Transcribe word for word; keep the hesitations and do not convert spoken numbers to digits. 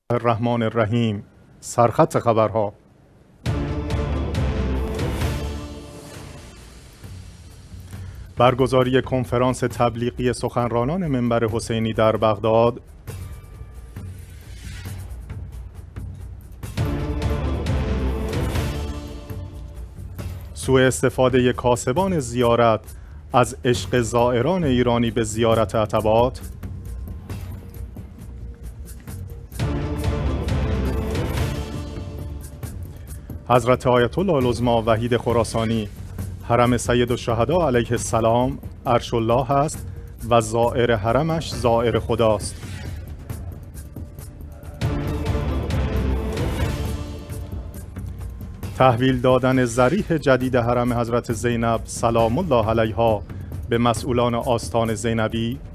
الرحمن الرحیم. سرخط خبرها. برگزاری کنفرانس تبلیغی سخنرانان منبر حسینی در بغداد. سوء استفاده کاسبان زیارت از عشق زائران ایرانی به زیارت عتبات. حضرت آیت الله العظمی وحید خراسانی حرم سید الشهدا علیه السلام عرش الله است و زائر حرمش زائر خداست. تحویل دادن ضریح جدید حرم حضرت زینب سلام الله علیها به مسئولان آستان زینبی